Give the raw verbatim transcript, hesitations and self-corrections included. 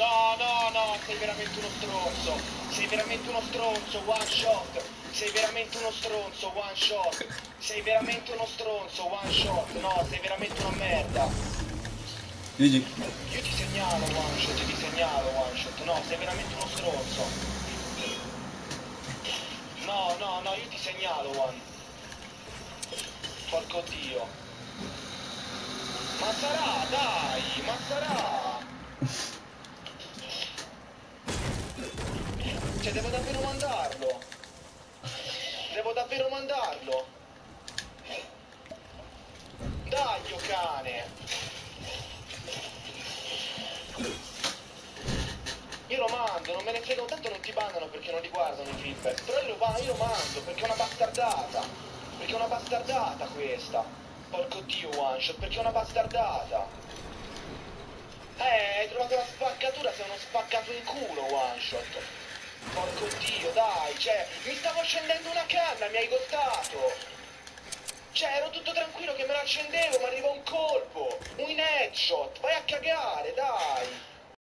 No, no, no, sei veramente uno stronzo. Sei veramente uno stronzo, one shot. Sei veramente uno stronzo, one shot. Sei veramente uno stronzo, one shot. No, sei veramente una merda. G G. Io ti segnalo one shot, io ti segnalo one shot. No, sei veramente uno stronzo. No, no, no, io ti segnalo one. Porco Dio. Ma sarà, dai, ma sarà. Cioè, devo davvero mandarlo. Devo davvero mandarlo. Dai, io cane. Io lo mando, non me ne frego, tanto non ti bannano perché non li guardano i feedback. Però io lo, io lo mando perché è una bastardata. Perché è una bastardata questa. Porco Dio, one shot, perché è una bastardata. Eh, hai trovato la spaccatura, sei uno spaccato in culo, one shot. Porco Dio, dai, cioè, mi stavo accendendo una canna, mi hai gottato. Cioè, ero tutto tranquillo che me la accendevo, ma arriva un colpo, un headshot, vai a cagare, dai.